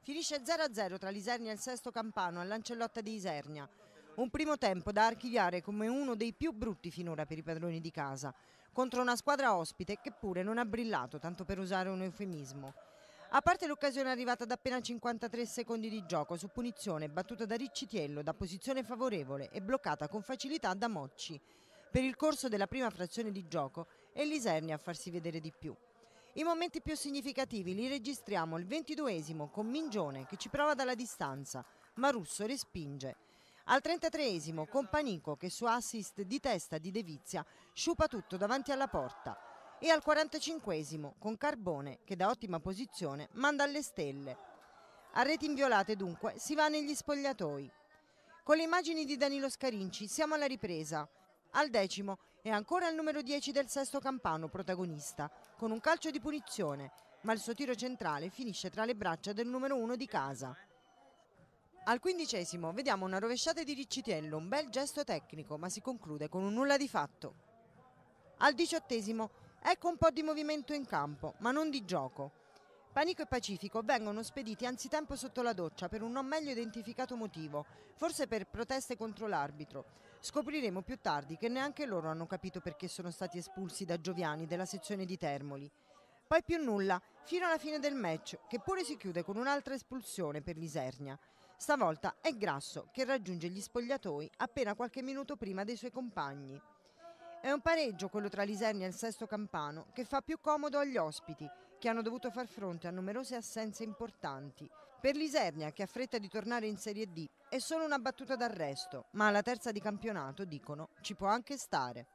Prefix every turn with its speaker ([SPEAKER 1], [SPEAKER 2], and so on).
[SPEAKER 1] Finisce 0-0 tra l'Isernia e il Sesto Campano all'Ancellotta di Isernia. Un primo tempo da archiviare come uno dei più brutti finora per i padroni di casa, contro una squadra ospite che pure non ha brillato, tanto per usare un eufemismo. A parte l'occasione arrivata da appena 53 secondi di gioco su punizione battuta da Riccitiello da posizione favorevole e bloccata con facilità da Mocci. Per il corso della prima frazione di gioco è l'Isernia a farsi vedere di più. I momenti più significativi li registriamo il 22esimo con Mingione che ci prova dalla distanza, ma Russo respinge. Al 33esimo con Panico che su assist di testa di De Vizia sciupa tutto davanti alla porta. E al 45esimo con Carbone che da ottima posizione manda alle stelle. A reti inviolate dunque si va negli spogliatoi. Con le immagini di Danilo Scarinci siamo alla ripresa. Al 10° è ancora il numero 10 del Sesto Campano protagonista, con un calcio di punizione, ma il suo tiro centrale finisce tra le braccia del numero 1 di casa. Al 15esimo vediamo una rovesciata di Riccitiello, un bel gesto tecnico, ma si conclude con un nulla di fatto. Al 18esimo ecco un po' di movimento in campo, ma non di gioco. Panico e Pacifico vengono spediti anzitempo sotto la doccia per un non meglio identificato motivo, forse per proteste contro l'arbitro. Scopriremo più tardi che neanche loro hanno capito perché sono stati espulsi da Gioviani della sezione di Termoli. Poi più nulla, fino alla fine del match, che pure si chiude con un'altra espulsione per l'Isernia. Stavolta è Grasso che raggiunge gli spogliatoi appena qualche minuto prima dei suoi compagni. È un pareggio quello tra l'Isernia e il Sesto Campano che fa più comodo agli ospiti che hanno dovuto far fronte a numerose assenze importanti. Per l'Isernia che ha fretta di tornare in Serie D è solo una battuta d'arresto, ma alla terza di campionato, dicono, ci può anche stare.